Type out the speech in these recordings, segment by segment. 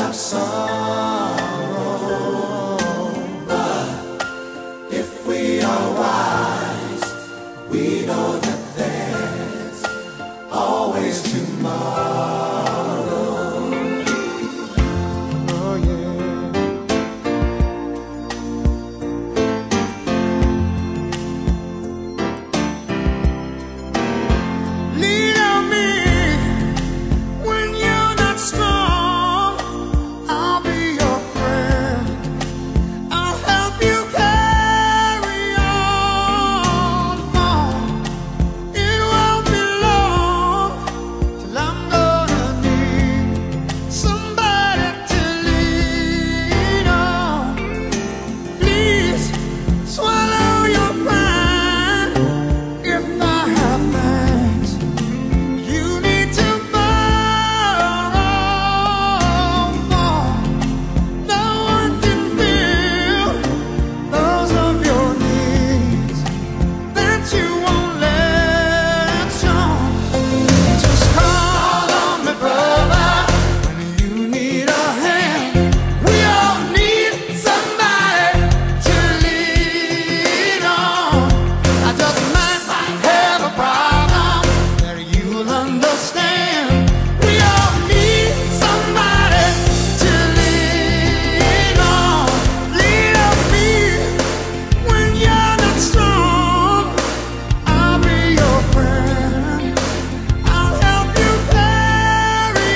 have sorrow, but if we are wise, we know that there's always tomorrow. Oh yeah. Lean on me when you're not strong. I'll be your friend. I'll help you carry on. It won't be long till I'm gonna need somebody to lean on. Please swallow your pride. If I have thanks, you need to borrow more. No one can fill those of your needs that you won't let show. Just call on me, brother, when you need a hand. We all need somebody to lean on. I just might have a problem that you'll understand. We all need somebody to lean on. Lean on me when you're not strong. I'll be your friend. I'll help you carry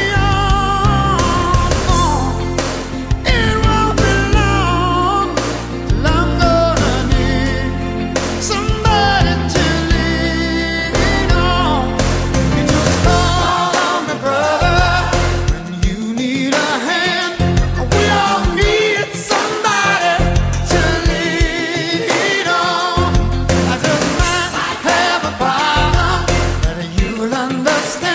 on. It won't be long till I'm gonna need somebody to lean on. You just call on me, brother, when you need a hand. We all need somebody to lean on. I just might have a problem that you'll understand.